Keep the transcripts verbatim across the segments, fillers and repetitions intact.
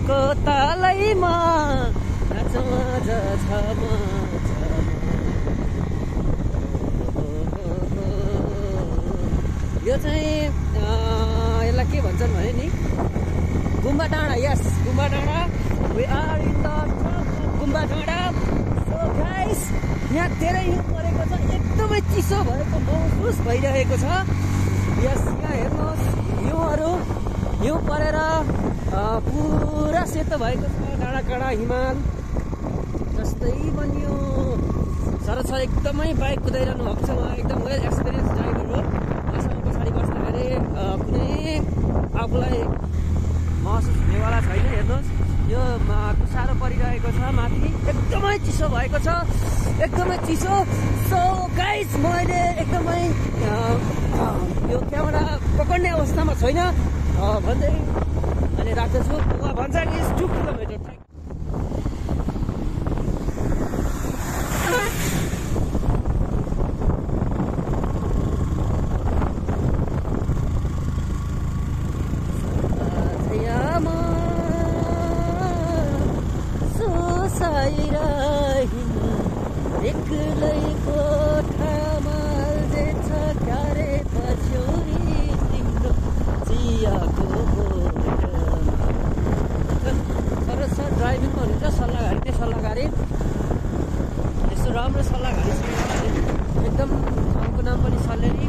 चियाको तलैमा नाचमा छ यो चाहिँ यसलाई के भन्छन् भने नि गुम्बा डाँडा यस गुम्बा डाँडा वी आर इन द गुम्बा डाँडा सो गाइस यहाँ धेरै हिउँ परेको छ एकदमै चिसो भएको महसुस भइरहेको छ यस यहाँ हेर्नुहोस् हिउँहरू हिउँ परेर पुरा सेतो भएको छ डाँडा काँडा हिमाल जस्तै बनियो सर छ एकदमै बाइक कुदाइरहनु भएको छ उहाँ एकदम वेल एक्सपिरियन्स ड्राइभर हो उहाँसँग पछाडि बस्दाखेरि कुनै आफूलाई महसुस हुनेवाला छैन हेर्नुहोस् यो साह्रो परिरहेको छ माथि एकदमै चिसो भएको छ एकदमै चिसो सो गाइस मैले एकदमै यो क्यामेरा पकड्ने अवस्थामा छैन भन्दै अनि राख्दछु उहाँ भन्छ इज टु किलोमिटर ड्राइभिङ गर्नुहुन्छ सल्लाहकारी त्यो सल्लाहकारी यस्तो राम्रो सल्लाहकारी छ एकदम ठाउँको नाम पनि सल्लेरी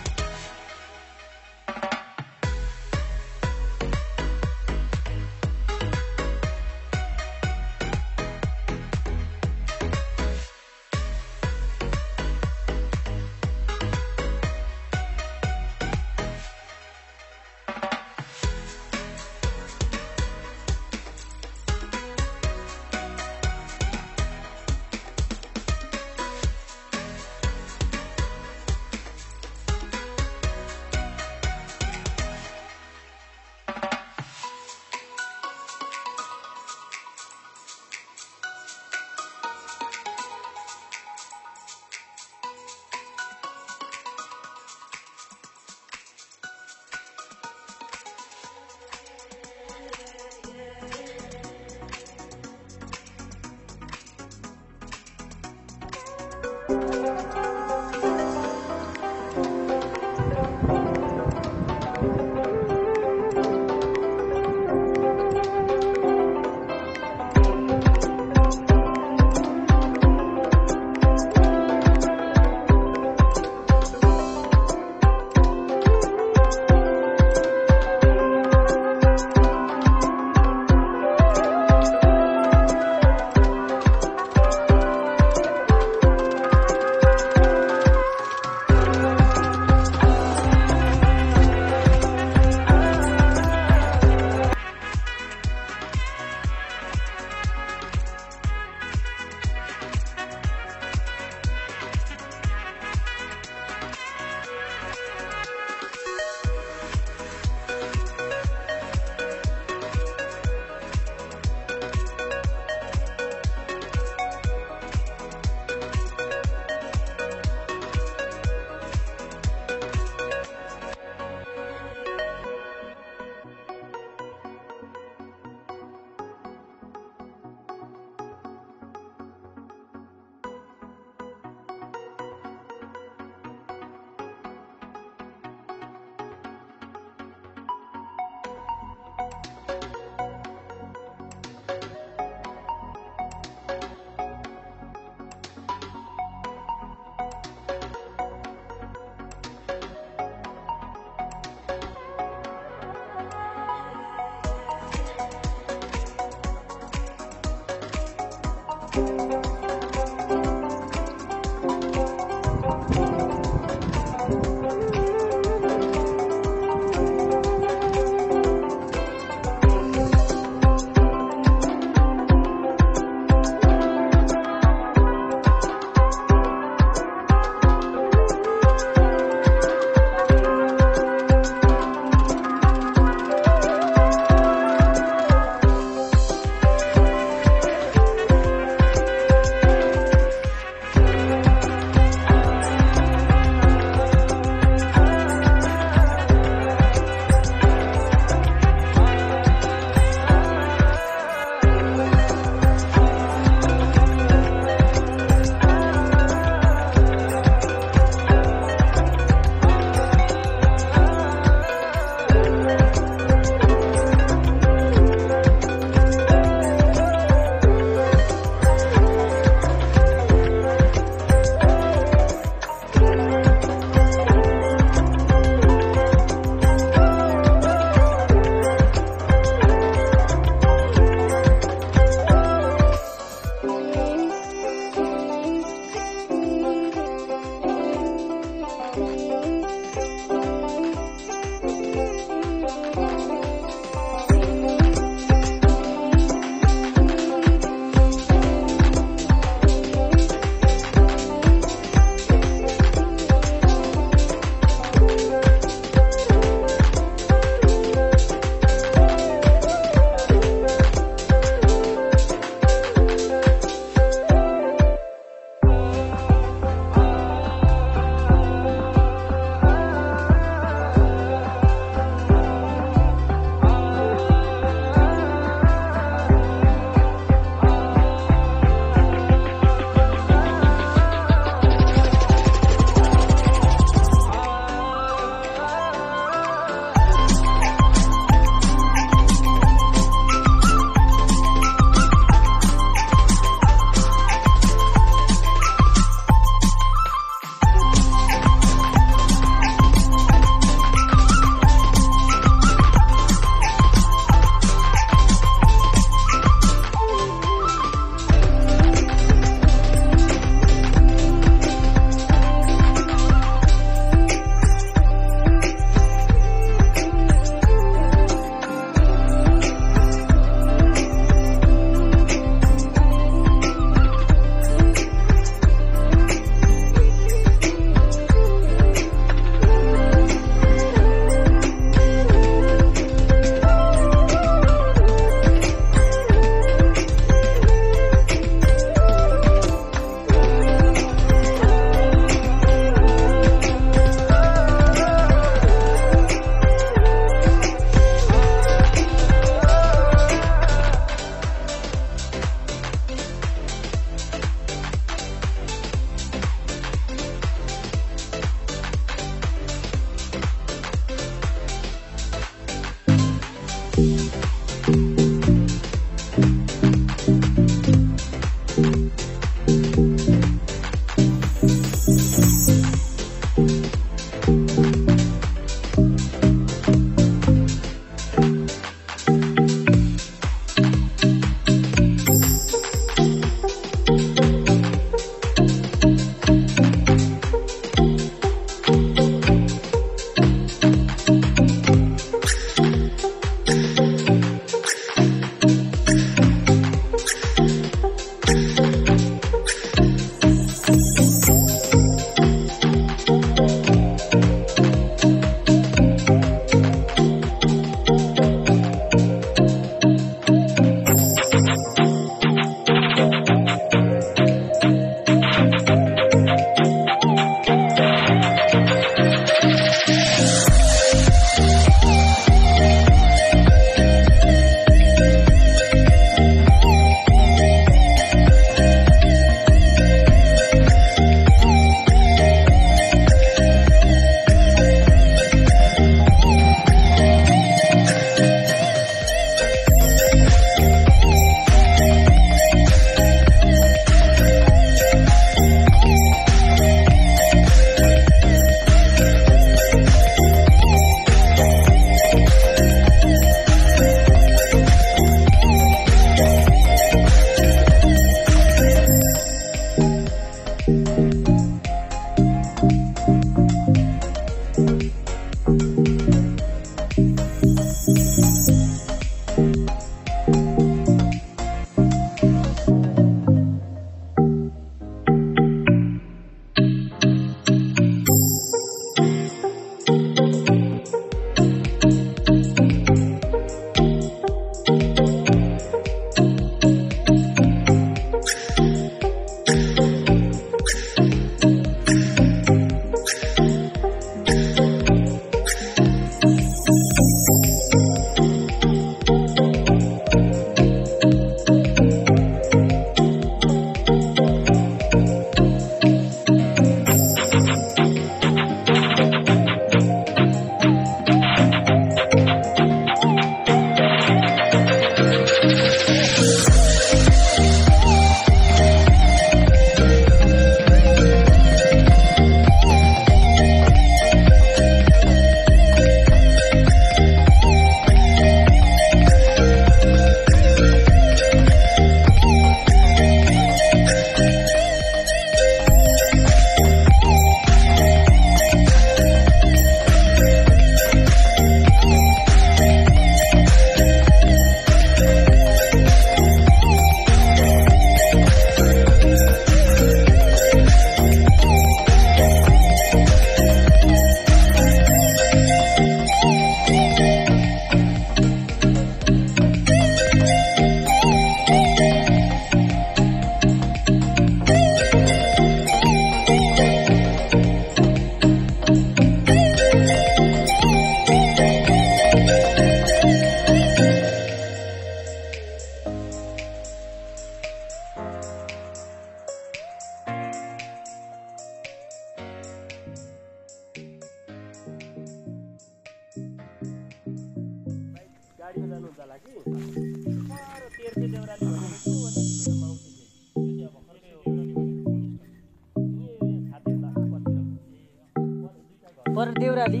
पर देउराली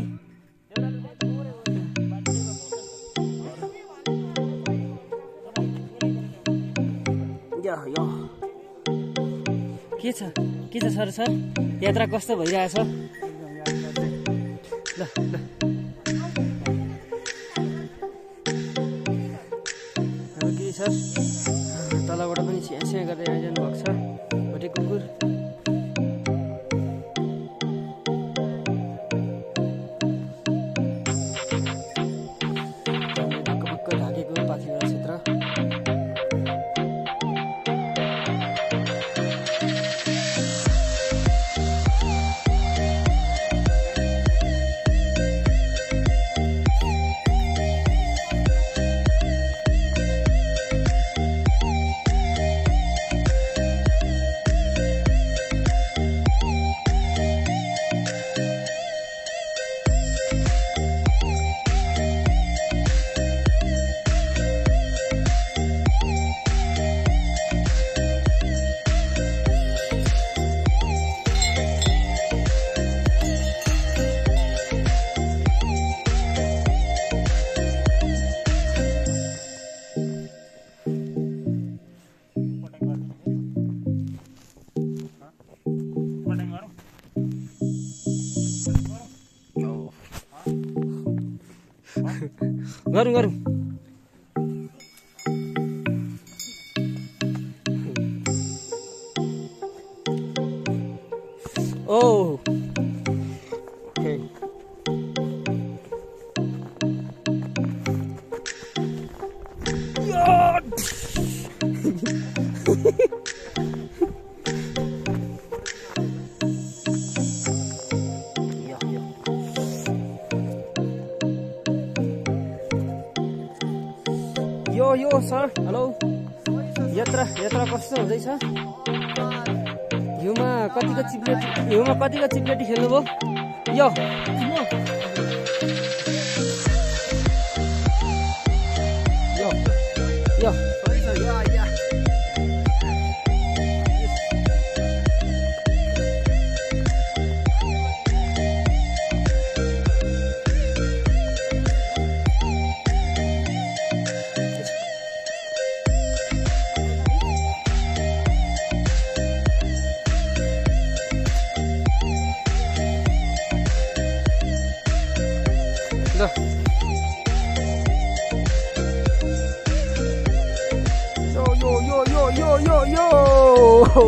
के छ के छ सर सर यात्रा कस्तो भइरहेछ ल ल के सर तलबाट पनि स्या स्या गर्दै आइरहनु भएको छ भोटे कुकुर ढक्क ढाकेको पाथिभरा क्षेत्र गरौँ गरौँ ओ ओके यो यो सर हेलो यात्रा यात्रा कस्तो हुँदैछ हिउँमा कतिको चिप्लेटी हिउँमा कतिको चिप्लेटी खेल्नुभयो यो यो यो Yo, yo, yo, yo, yo, yo, yo.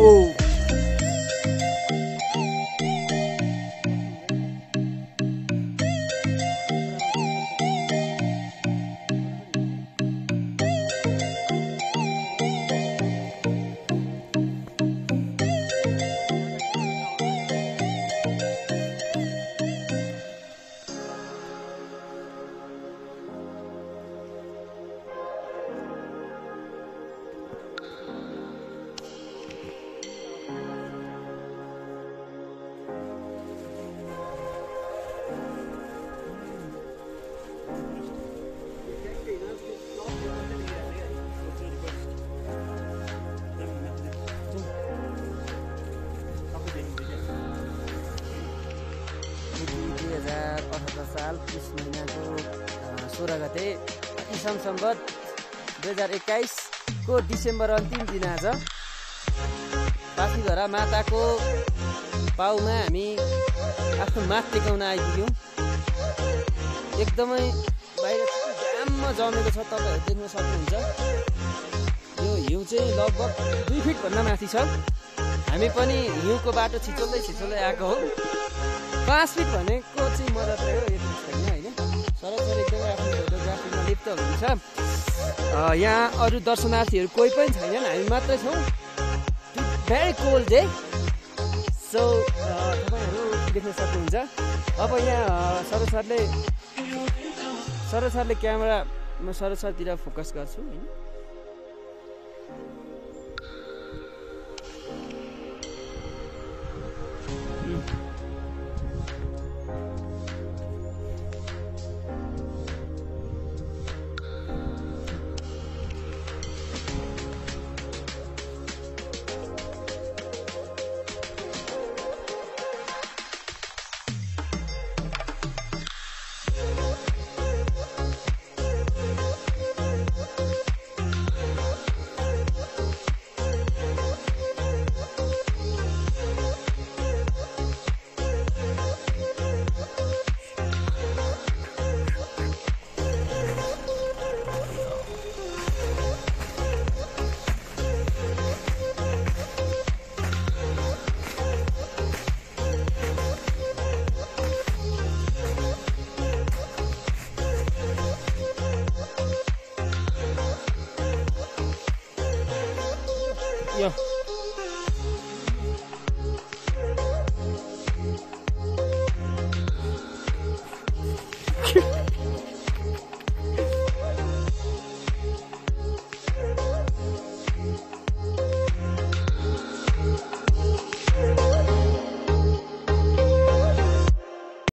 दुई हजार अठहत्तर साल पुस महिनाको सोह्र गते इसाम सम्बत दुई हजार एक्काइसको डिसेम्बर अन्तिम दिन आज पाथिभरा माताको पाउमा हामी आफ्नो माथ टेकाउन आइपुग्यौँ। एकदमै बाहिर घाममा जमेको छ, तपाईँहरू देख्न सक्नुहुन्छ। यो हिउँ चाहिँ लगभग दुई फिटभन्दा माथि छ। हामी पनि हिउँको बाटो छिचोल्दै छिचोल्दै आएको हो। पाँच फिट भनेको चाहिँ मजाले हो, यति छैन होइन। सरसर एकदमै आफ्नो फोटोग्राफीमा लिप्त हुनुहुन्छ। यहाँ अरू दर्शनार्थीहरू कोही पनि छैनन्, हामी मात्रै छौँ। भेरी कोल्ड डे, सो तपाईँहरू देख्न सक्नुहुन्छ। अब यहाँ सरसरले सरसरले क्यामेरा म सरसरतिर फोकस गर्छु होइन।